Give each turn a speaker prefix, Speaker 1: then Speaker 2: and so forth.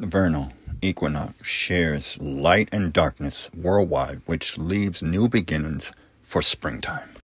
Speaker 1: The vernal equinox shares light and darkness worldwide, which leaves new beginnings for springtime.